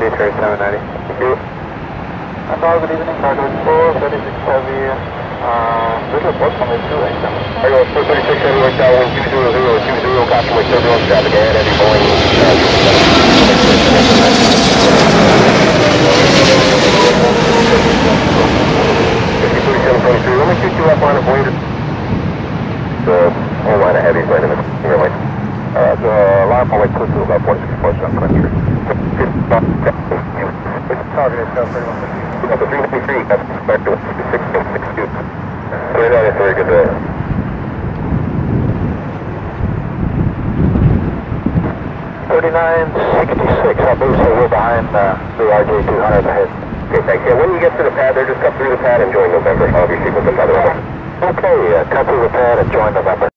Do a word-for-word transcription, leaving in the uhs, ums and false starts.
Detroit seven ninety. Thank you. Uh, Tower, good evening, Cargo four, thirty-six Heavy, uh, little report from the two, right? Cargo four thirty-six Heavy, West Tower one two zero zero two zero, copy with turbulence traffic ahead, heavy Boeing. fifty thirty-seven twenty-three, let me shoot you up on a blade. The whole line of heavies right in the clear line. Uh, the alarm point two two, about one sixty-four, seven twenty-three. Target is thirty-one fifty. Up to three fifty-three, that's back to six six two. Right on, it's very good there. thirty-nine sixty-six, I believe so, we're behind uh, the R J two hundred ahead. Okay, thanks. Yeah, when you get to the pad there, just cut through the pad and join November. I'll be sequence another one. Okay, uh, cut through the pad and join November.